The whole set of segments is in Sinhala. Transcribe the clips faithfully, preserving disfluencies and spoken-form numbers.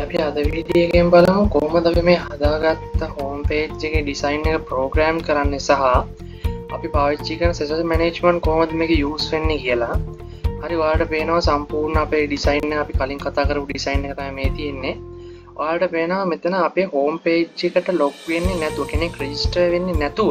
අපි අද වීඩියෝ එකෙන් බලමු කොහොමද අපි මේ හදාගත්ත හෝම් පේජ් එකේ ඩිසයින් එක ප්‍රෝග්‍රෑම් කරන්නේ සහ අපි පාවිච්චි කරන සෙෂන් මැනේජ්මන්ට් කොහොමද මේක යූස් වෙන්නේ කියලා. හරි ඔයාලට පේනවා සම්පූර්ණ අපේ ඩිසයින් එක අපි කලින් කතා කරපු ඩිසයින් එක තමයි මේ තියෙන්නේ. ඔයාලට පේනවා මෙතන අපේ හෝම් පේජ් එකට ලොග් වෙන්නේ නැතුව කෙනෙක් රෙජිස්ටර් වෙන්නේ නැතුව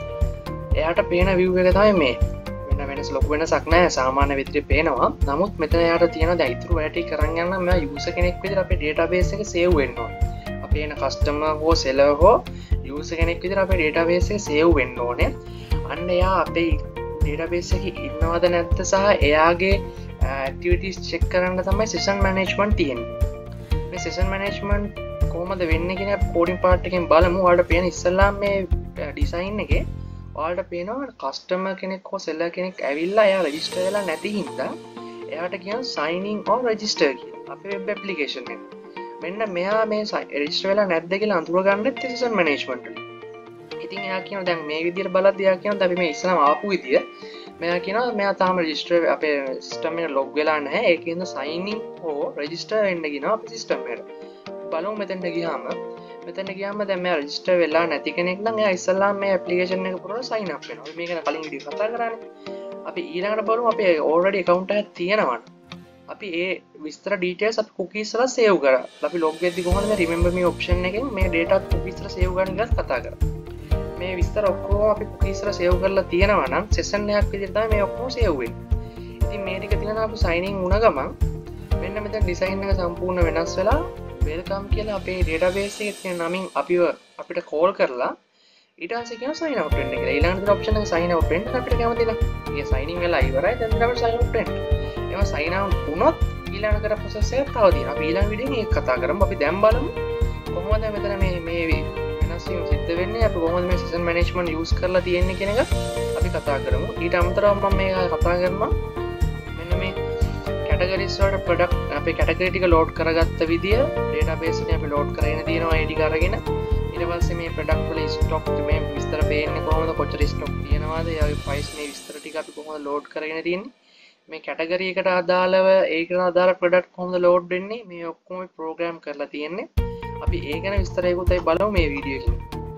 එයාට පේන view එක තමයි මේ. වෙන වෙනස් ලොකු වෙනසක් නැහැ සාමාන්‍ය විදිහට පේනවා. නමුත් මෙතන එයාට තියෙන දැන් ඉතුරු වැඩ ටික කරන් යන්න මම යූසර් කෙනෙක් විදිහට අපේ database එක save වෙන්න ඕනේ. අපේ එන customer හෝ seller හෝ යූසර් කෙනෙක් විදිහට අපේ database එක save වෙන්න ඕනේ. අන්න එයා අපේ database එකේ ඉන්නවද නැද්ද සහ එයාගේ activities check කරන්න තමයි session management තියෙන්නේ. මේ session management කොහොමද වෙන්නේ කියන coding part එකෙන් බලමු. ඔයාලට පේන ඉස්සෙල්ලාම මේ design එකේ ඔයාලට පේනවා කස්ටමර් කෙනෙක් හෝ සෙලර් කෙනෙක් ඇවිල්ලා එයා රෙජිස්ටර් වෙලා නැති හින්දා එයාට කියන sign in or register කියලා අපේ web application එක. මෙන්න මෙයා මේ රෙජිස්ටර් වෙලා නැද්ද කියලා අඳුරගන්නෙත් session management වලින්. ඉතින් එයා කියනවා දැන් මේ විදිහට බලද්දී එයා කියනවා අපි මේ ඉස්සලම ආපු විදිය මෙයා කියනවා මෙයා තාම රෙජිස්ටර් අපේ සිස්ටම් එකට ලොග් වෙලා නැහැ. ඒකින්ද sign in හෝ register වෙන්න කියනවා අපේ සිස්ටම් එකට. බලමු මෙතනට ගියාම මෙතන ගියාම දැන් මම රෙජිස්ටර් වෙලා නැති කෙනෙක් නම් එයා ඉස්සල්ලාම මේ ඇප්ලිකේෂන් එක පුරවලා sign up වෙනවා. අපි මේක කලින් වීඩියෝ කතා කරානේ. අපි ඊළඟට බලමු අපි already account එකක් තියෙනවා. අපි ඒ විස්තර details අපි cookies වල save කරා. අපි log වෙද්දි කොහොමද මේ remember me option එකෙන් මේ data cookies වල save කරන්න ගැන කතා කරා. මේ විස්තර ඔක්කොම අපි cookies වල save කරලා තියෙනවා නම් session එකක් විදිහට තමයි මේ ඔක්කොම save වෙන්නේ. ඉතින් මේ ටික තියෙනවා අපි sign in වුණ ගමන් මෙන්න මෙතන design එක සම්පූර්ණ වෙනස් වෙලා welcome කියලා අපේ database එකේ තියෙන නමින් අපිව අපිට call කරලා ඊට පස්සේ කියනවා sign out වෙන්න කියලා. ඊළඟට option එක sign out වෙන්න අපිට කැමති නැහැ. ඒක sign in වෙලා ඉවරයි. දැන් අපිට sign out වෙන්න. ඒවා sign out වුණොත් ඊළඟට process එක තව තියෙනවා. අපි ඊළඟ වීඩියෝෙන් ඒක කතා කරමු. අපි දැන් බලමු කොහොමද මෙතන මේ මේ වෙනස් වීම සිද්ධ වෙන්නේ. අපි කොහොමද මේ session management use කරලා තියෙන්නේ කියන එක අපි කතා කරමු. ඊට අමතරව මම මේක කතා කරනවා මෙන්න මේ categories වලට product අපේ category ටික load කරගත්ත විදිය database එකේ අපි load කරගෙන තියෙනවා ඒ ටික අරගෙන ඊට පස්සේ මේ product වල stock මේ විස්තර පේන්නේ කොහොමද කොච්චර stock තියෙනවද එයාගේ price මේ විස්තර ටික අපි කොහොමද load කරගෙන තියෙන්නේ මේ category එකට අදාළව ඒකට අදාළ product කොහොමද load වෙන්නේ මේ ඔක්කොම program කරලා තියෙන්නේ අපි ඒ ගැන විස්තරයකුත් අපි බලමු මේ වීඩියෝ එකේ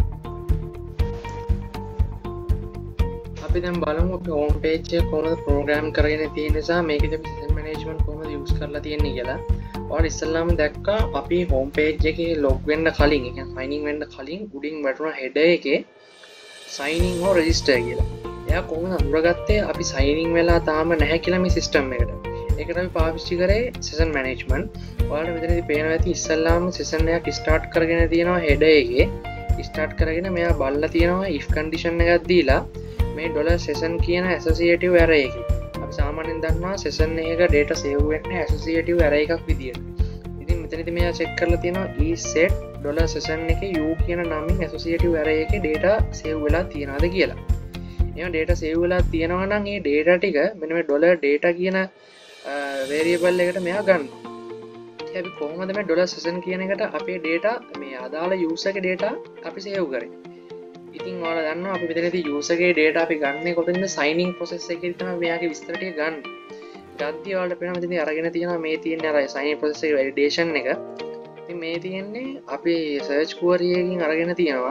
අපි දැන් බලමු අපි home page එක කොහොමද program කරගෙන තියෙන නිසා මේකද අපි session management කොහොමද use කරලා තියෙන්නේ කියලා. ඔයාලා ඉස්සෙල්ලාම දැක්කා අපි home page එකේ log වෙන්න කලින්, ඒ කියන්නේ sign in වෙන්න කලින් උඩින් වැටුණ header එකේ sign in or register කියලා. එයා කොහොමද අඳුරගත්තේ අපි sign in වෙලා තාම නැහැ කියලා මේ system එකට. ඒකට අපි පාවිච්චි කරේ session management. ඔයාලට මෙතනදී පේනවා ඇති ඉස්සෙල්ලාම session එකක් start කරගෙන තියෙනවා header එකේ. start කරගෙන මෙයා බලලා තියෙනවා if condition එකක් දීලා මේ dollar session කියන associative array එකේ අපි සාමාන්‍යයෙන් දන්නවා session එකක data save වෙන්නේ associative array එකක් විදියට. ඉතින් මෙතනදී මෙයා check කරලා තියෙනවා is set dollar session එකේ u කියන නමින් associative array එකේ data save වෙලා තියනවාද කියලා. එහෙනම් data save වෙලා තියෙනවා නම් මේ data ටික මෙන්න මේ dollar data කියන variable එකට මෙයා ගන්නවා. ඉතින් අපි කොහොමද මේ dollar session කියන එකට අපේ data මේ අදාළ user ගේ data අපි save කරේ. ඉතින් ඔයාලා දන්නවා අපි මෙතනදී user ගේ data අපි ගන්නේ කොතනද sign in process එකේ තමයි මෙයාගේ විස්තර ටික ගන්න. ගද්දී ඔයාලට පේනවා මෙතනදී අරගෙන තියෙනවා මේ තියෙන අර sign in process එකේ validation එක. ඉතින් මේ තියෙන්නේ අපි search query එකකින් අරගෙන තියෙනවා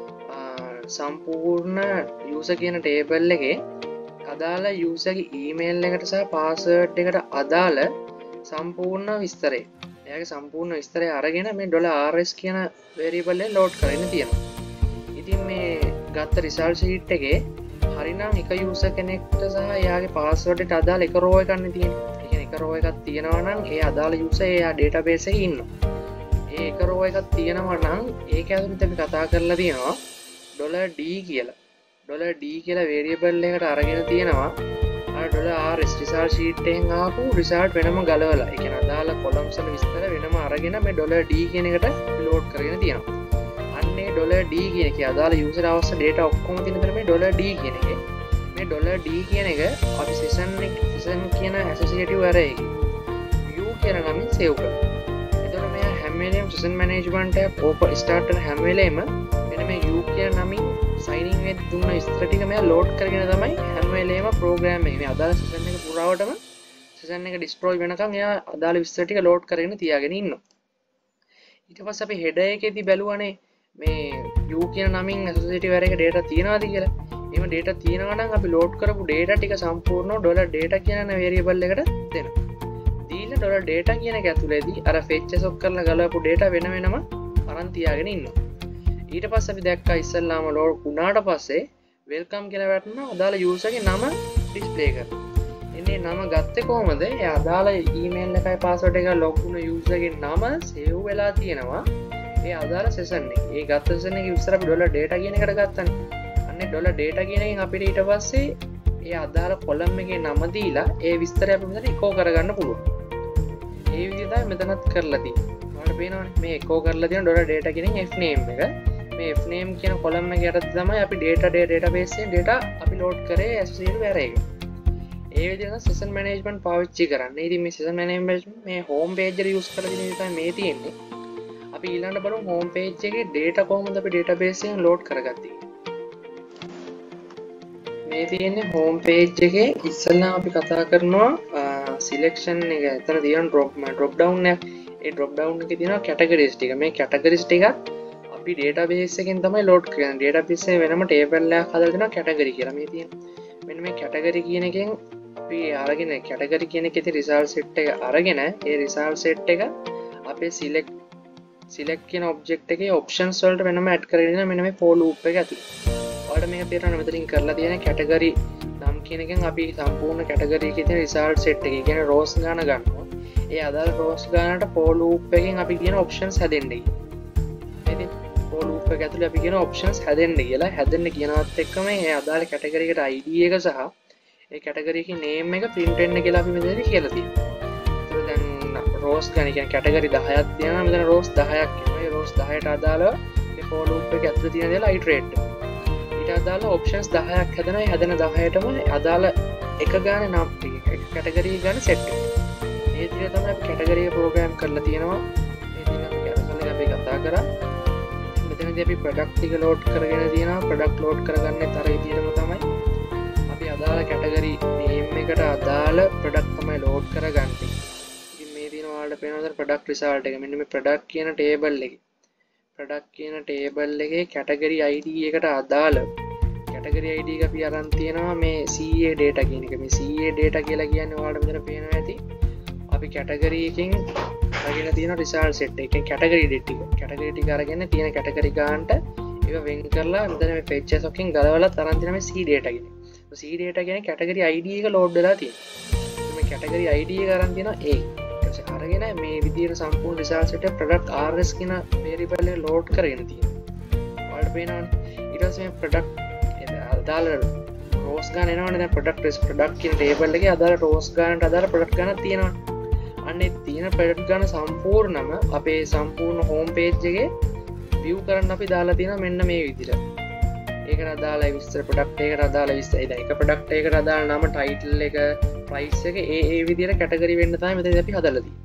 සම්පූර්ණ user කියන table එකේ අදාළ user ගේ email එකට සහ password එකට අදාළ සම්පූර්ණ විස්තරය. එයාගේ සම්පූර්ණ විස්තරය අරගෙන මේ $rs කියන variable එක load කරගෙන තියෙනවා. ඉතින් මේ ගත්ත result sheet එකේ හරිනම් එක user කෙනෙක්ට සහ එයාගේ password එකට අදාළ එක row එකක් නේ තියෙන්නේ. ඒ කියන්නේ එක row එකක් තියෙනවා නම් ඒ අදාළ user එයා database එකේ ඉන්නවා. ඒ එක row එකක් තියෙනවා නම් ඒක ඇතුළත අපි කතා කරලා තියෙනවා $d කියලා. $d කියලා variable එකකට අරගෙන තියෙනවා අර $rs result sheet එකෙන් ආපු result වෙනම ගලවලා. ඒ කියන්නේ අදාළ columns වල විස්තර වෙනම අරගෙන මේ $d කියන එකට load කරගෙන තියෙනවා. අන්නේ $d කියන එකේ අදාළ user අවශ්‍ය data ඔක්කොම තියෙන තැන මේ $d කියන එකේ මේ $d කියන එක අපි session එක session කියන associative array එකේ u කියන නමින් save කරනවා. එතකොට මේ හැම වෙලේම session management එක open start කරන හැම වෙලේම මෙන්න මේ u කියන නමින් sign in වෙද්දී දුන්න විස්තර ටික මෙයා load කරගෙන තමයි හැම වෙලේම program එකේ මේ අදාළ session එක පුරාවටම session එක destroy වෙනකන් එයා අදාළ විස්තර ටික load කරගෙන තියාගෙන ඉන්නවා. ඊට පස්සේ අපි header එකේදී බැලුවානේ මේ u කියන නමින් associative array එක data තියනවාද කියලා. එහෙම data තියෙනවා නම් අපි load කරපු data ටික සම්පූර්ණව $data කියන variable එකට දෙනවා. දීලා $data කියන එක ඇතුළේදී අර fetch sock කරලා ගලවපු data වෙන වෙනම අරන් තියාගෙන ඉන්නවා. ඊට පස්සේ අපි දැක්කා ඉස්සල්ලාම load වුණාට පස්සේ welcome කියලා වැටෙනවා අදාළ user ගේ නම display කරනවා. එන්නේ නම ගත්තේ කොහමද? ඒ අදාළ email එකයි password එකයි log වුණ user ගේ නම save වෙලා තියෙනවා. ඒ අදාළ session එකේ. ඒ ගත්ත session එකේ ඉස්සර අපි $data කියන එකට ගත්තානේ. අන්නේ $data කියන එකෙන් අපිට ඊට පස්සේ ඒ අදාළ column එකේ නම දීලා ඒ විස්තරය අපි මෙතන echo කරගන්න පුළුවන්. ඒ විදිහට තමයි මෙතනත් කරලා තියෙන්නේ. ඔයාලට පේනවනේ මේ echo කරලා තියෙන $data කියන fname එක. මේ fname කියන column එක යටතේ තමයි අපි data database එකෙන් data අපි load කරේ associative array එක. ඒ විදිහට session management පාවිච්චි කරන්නේ. ඉතින් මේ session management මේ home page එක use කරලා තියෙන විදිහයි මේ තියෙන්නේ. අපි ඊළඟට බලමු home page එකේ data කොහොමද අපි database එකෙන් load කරගත්තේ. මේ තියෙන්නේ home page එකේ ඉස්සෙල්ලා අපි කතා කරනවා selection එක. එතන තියෙන drop drop down එක. ඒ drop down එකේ තියෙනවා categories ටික. මේ categories ටිකත් අපි database එකෙන් තමයි load කරන්නේ. database එකේ වෙනම table එකක් හදලා දෙනවා category කියලා. මේ තියෙන. මෙන්න මේ category කියන එකෙන් අපි අරගෙන category කියන එකේ තියෙන result set එක අරගෙන ඒ result set එක අපේ select select කියන object එකේ options වලට වෙනම add කරගෙන ඉන්න මෙන්න මේ for loop එක ඇතුළේ. ඔයාලට මේක තේරෙනවා මෙතනින් කරලා තියෙන category නම් කියන එකෙන් අපි සම්පූර්ණ category එකේ තියෙන result set එක කියන්නේ rows ගාන ගන්නවා. ඒ අදාළ rows ගානට for loop එකෙන් අපි කියන options හැදෙන්නේ. ඉතින් for loop එක ඇතුළේ අපි කියන options හැදෙන්න කියලා හැදෙන්න කියනවත් එක්කම ඒ අදාළ category එකට I D එක සහ ඒ category එකේ name එක print වෙන්න කියලා අපි මෙතනදී කියලා තියෙනවා. ඒක දැන් rows ගාන කියන්නේ category දහයක් තියෙනවා. මෙතන rows දහයක් ඉන්නවා. ඒ rows දහයට අදාළව මේ for loop එක ඇතුළේ තියෙන දේලා iterate ඊට අදාළ options දහයක් හැදෙනවා. ඒ හැදෙන දහයටම අදාළ එක ගානේ නම් ටික category ගාන set එක. මේ විදිහට තමයි අපි category එක program කරලා තියෙනවා. මේ දින අපි carousel එක අපි කතා කරා. මෙතනදී අපි product ටික load කරගෙන තියෙනවා. product load කරගන්නේ තර විදිහටම තමයි. අපි අදාළ category name එකට අදාළ product තමයි load කරගන්නේ. ඉතින් මේ දින ඔයාලට පේනවා product result එක. මෙන්න මේ product කියන table එකේ product කියන table එකේ category I D එකට අදාළ category I D එක අපි අරන් තියෙනවා මේ C A data කියන එක. මේ C A data කියලා කියන්නේ ඔයාලට මෙතන පේනවා ඇති. අපි category එකෙන් අරගෙන තියෙන result set එක. ඒ category data ටික. category ටික අරගෙන තියෙන category ගානට ඒක වෙන් කරලා මෙතන මේ fetch sock එකෙන් ගලවලා තරන් තියෙන මේ C data කියන. C data කියන්නේ category I D එක load වෙලා තියෙනවා. මේ category I D එක අරන් තියෙනවා A. අරගෙන මේ විදිහට සම්පූර්ණ result set එක product R S කියන variable එක load කරගෙන තියෙනවා. ඔයාලට පේනවනේ. ඊට පස්සේ මේ product අදාළ rows ගාන එනවනේ. දැන් product product කියන table එකේ අදාළ rows ගානට අදාළ product ගානක් තියෙනවා. අන්නේ තියෙන product ගාන සම්පූර්ණම අපේ සම්පූර්ණ home page එකේ view කරන්න අපි දාලා තියෙනවා මෙන්න මේ විදිහට. ඒකට අදාළ විස්තර product එකකට අදාළ විස්තර. දැන් එක product එකකට අදාළ නම title එක price එක ඒ ඒ විදිහට category වෙන්න තමයි මෙතනදී අපි හදලා තියෙන්නේ.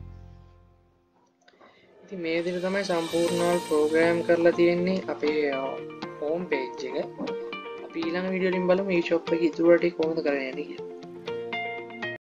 ඉතින් මේ විදිහට තමයි සම්පූර්ණව program කරලා තියෙන්නේ අපේ home page එක. අපි ඊළඟ වීඩියෝ වලින් බලමු මේ shop එකේ ඉතුරු ටික කොහොමද කරන්නේ කියලා.